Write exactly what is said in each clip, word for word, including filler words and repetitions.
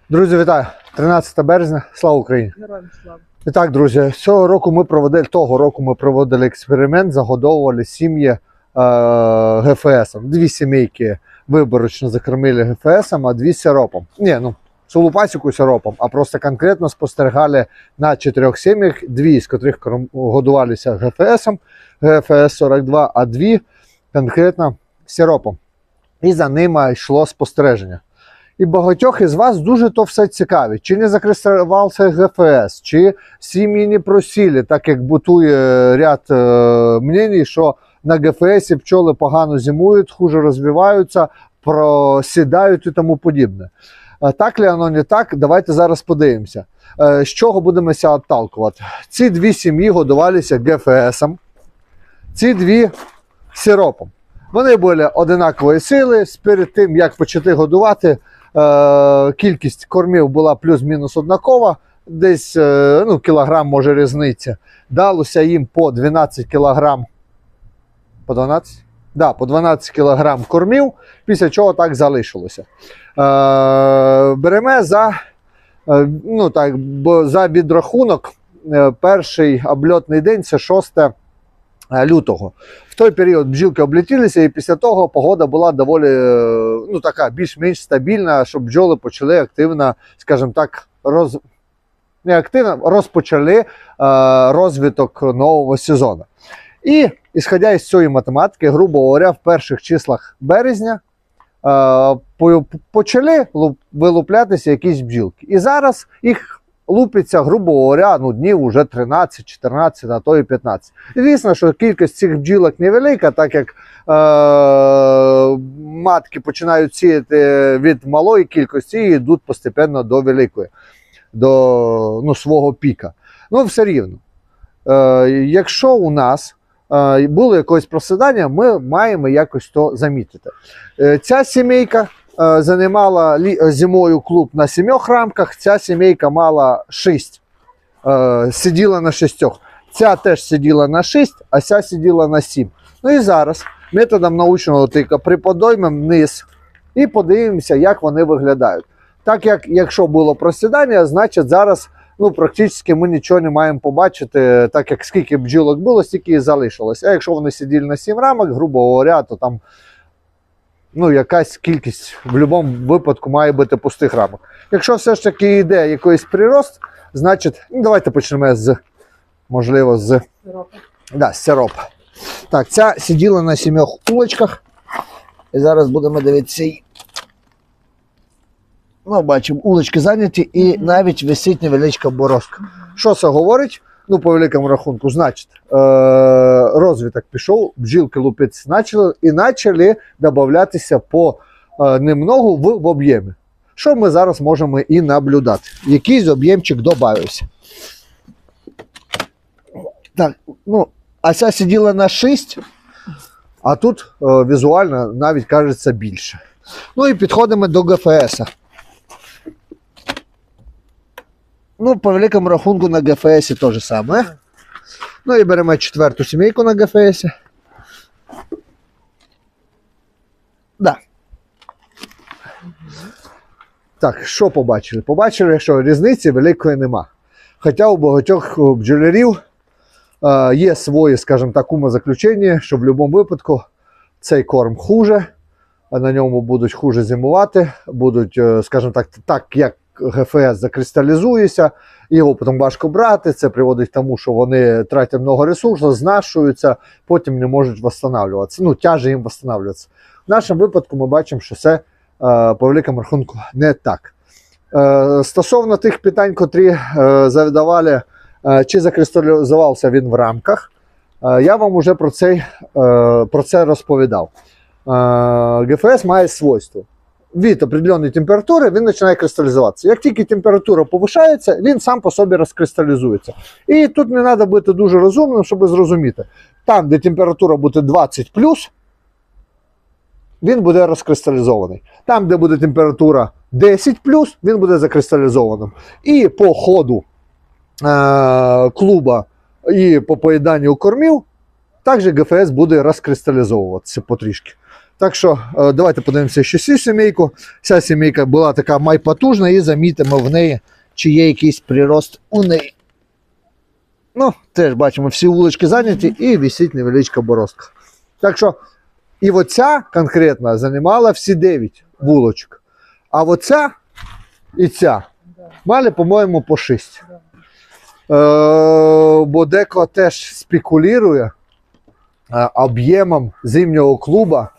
Друзі, вітаю! тринадцяте березня, слава Україні! Героям слава! І так, друзі, цього року ми проводили, того року ми проводили експеримент, загодовували сім'ї е, ГФС. Дві сімейки виборочно закормили ГФС, а дві сиропом. Ні, ну, цілу пасіку сиропом, а просто конкретно спостерігали на чотирьох сім'ях, дві з котрих годувалися ГФС, ГФС сорок два, а дві конкретно сиропом. І за ними йшло спостереження. І багатьох із вас дуже то все цікавить. Чи не закристалізувався ГФС, чи сім'ї не просіли, так як бутує ряд е, мнень, що на ГФСі пчоли погано зимують, хуже розвиваються, просідають і тому подібне. Е, так ли воно не так? Давайте зараз подивимося. Е, з чого будемо ся отталкувати? Ці дві сім'ї годувалися ГФСом, ці дві сиропом. Вони були одинакової сили, перед тим, як почати годувати, е, кількість кормів була плюс-мінус однакова, десь е, ну, кілограм може різниця. Далося їм по дванадцять кілограм, по дванадцять? Да, по дванадцять кілограм кормів, після чого так залишилося. Е, беремо за, е, ну, так, бо за підрахунок, е, перший обльотний день – це шосте лютого. В той період бджілки облетілися, і після того погода була доволі, ну, така, більш-менш стабільна, щоб бджоли почали активно, скажімо так, роз... не активно, розпочали е, розвиток нового сезону. І, ісходя із цієї математики, грубо говоря, в перших числах березня е, почали вилуплятися якісь бджілки. І зараз їх лупиться, грубо говоря, ну, днів уже тринадцять, чотирнадцять, а то і п'ятнадцять. Звісно, що кількість цих бджілок невелика, так як е матки починають сіяти від малої кількості і йдуть постепенно до великої, до, ну, свого піка. Ну, все рівно. Е якщо у нас е було якесь просідання, ми маємо якось то замітити. Е ця сімейка займала зимою клуб на сімох рамках, ця сімейка мала шість, е, сиділа на шістьох. Ця теж сиділа на шість, а ця сиділа на сім. Ну і зараз методом научного тика приподіймемо вниз і подивимося, як вони виглядають. Так як, якщо було просідання, значить зараз, ну, практично ми нічого не маємо побачити, так як скільки бджілок було, стільки і залишилось. А якщо вони сиділи на сім рамок, грубо говоря, то там, ну, якась кількість в будь-якому випадку має бути пустих рамок. Якщо все ж таки йде якийсь прирост, значить, ну, давайте почнемо з, можливо, з Сиропа. Да, з сиропа. Так, ця сиділа на сімьох улочках. І зараз будемо дивитися. Ну, бачимо, улочки зайняті і навіть висить невеличка борозка. Що це говорить? Ну, по великому рахунку, значить, е розвиток пішов, бджілки лупитися почали і почали додатися по е немногу в, в об'ємі. Що ми зараз можемо і наблюдати. Якийсь об'ємчик додався. Так, ну, а ця сиділа на шість, а тут е візуально навіть кажеться більше. Ну і підходимо до ГФС. Ну, по великому рахунку на ГФС те ж саме. Ну і беремо четверту сімейку на ГФС. Да. Так, що побачили? Побачили, що різниці великої нема. Хоча у багатьох бджолярів е, є свої, скажімо так, умозаключення, що в будь-якому випадку цей корм хуже, на ньому будуть хуже зимувати, будуть, скажімо так, так як ГФС закристалізується, його потім важко брати, це приводить к тому, що вони тратять багато ресурсів, знашуються, потім не можуть відновлюватися, ну, тяжко їм відновлюватися. В нашому випадку ми бачимо, що це, по великому рахунку, не так. Стосовно тих питань, котрі задавали, чи закристалізувався він в рамках, я вам вже про це, про це розповідав. ГФС має свойство. Від определенної температури він починає кристалізуватися. Як тільки температура повишається, він сам по собі розкристалізується. І тут не треба бути дуже розумним, щоб зрозуміти. Там, де температура буде двадцять плюс, він буде розкристалізований. Там, де буде температура десять плюс, він буде закристалізованим. І по ходу е клуба і по поїданню кормів, також ГФС буде розкристалізовуватися потрішки. Так що е, давайте подивимося, що цю сімейку. Ця сімейка була така майпотужна і замітимо в неї, чи є якийсь прирост у неї. Ну, теж бачимо, всі вулички зайняті і висить невеличка борозка. Так що, і оця конкретно займала всі дев'ять вулочок. А оця і ця мали, по-моєму, по шість. Е, бо деко теж спекулює е, об'ємом зимнього клубу е,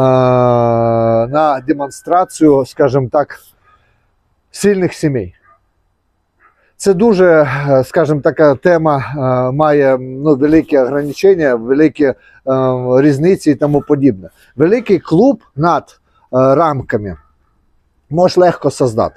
на демонстрацію, скажімо так, сильних сімей. Це дуже, скажімо, така тема має ну, великі ограничення, великі е, різниці і тому подібне. Великий клуб над е, рамками може легко создати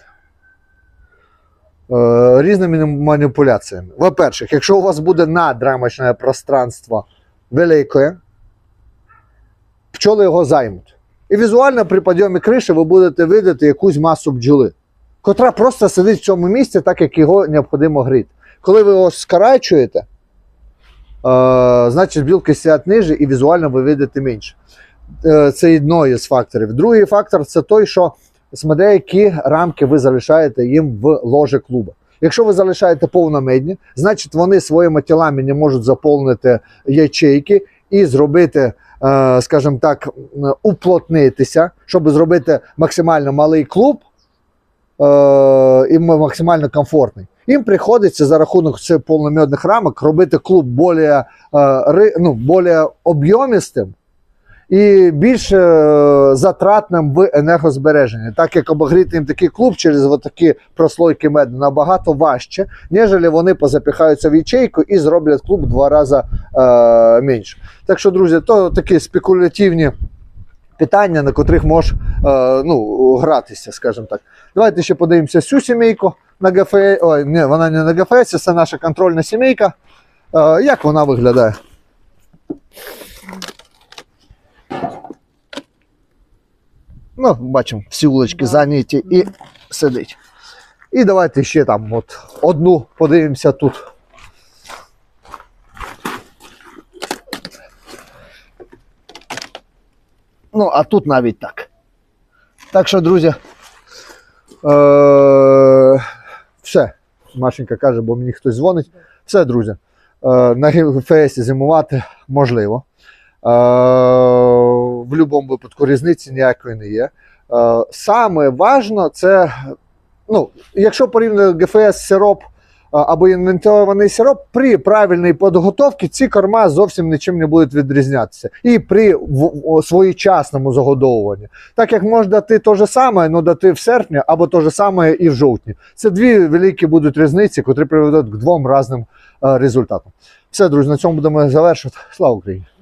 е, різними маніпуляціями. Во-перше, якщо у вас буде надрамочне пространство велике, пчоли його займуть. І візуально при підйомі криші ви будете видати якусь масу бджоли, котра просто сидить в цьому місці, так як його необхідно гріти. Коли ви його скорачуєте, е, значить білки сидять ниже і візуально ви видите менше. Е, це одне з факторів. Другий фактор – це той, що смотря які рамки ви залишаєте їм в ложі клуба. Якщо ви залишаєте повномедні, значить вони своїми тілами не можуть заповнити ячейки і зробити, е, скажімо так, уплотнитися, щоб зробити максимально малий клуб, і максимально комфортний. Їм приходиться за рахунок цих повномедних рамок робити клуб більш, ну, більш об'ємистим і більш затратним в енергозбереженні. Так як обігріти їм такий клуб через такі прослойки меду набагато важче, ніж вони позапихаються в ячейку і зроблять клуб в два рази е, менше. Так що, друзі, то такі спекулятивні питання, на котрих можеш е, ну, гратися, скажімо так. Давайте ще подивимося цю сімейку на ГФС. Ой, ні, вона не на ГФС, це наша контрольна сімейка. Е, як вона виглядає? Ну, бачимо, всі вулички зайняті і сидить. І давайте ще там от одну подивимося тут. Ну, а тут навіть так. Так що, друзі, е все. Машенька каже, бо мені хтось дзвонить. Все, друзі. Е на ГФС зимувати можливо. Е в будь-якому випадку різниці ніякої не є. Е саме важливо, це, ну, якщо порівняти ГФС сироп або інвентований сироп, при правильній підготовці ці корма зовсім нічим не будуть відрізнятися. І при своєчасному загодовуванні. Так як можна дати те ж саме, але дати в серпні, або те ж саме і в жовтні. Це дві великі будуть різниці, які приведуть к двом різним результатам. Все, друзі, на цьому будемо завершувати. Слава Україні!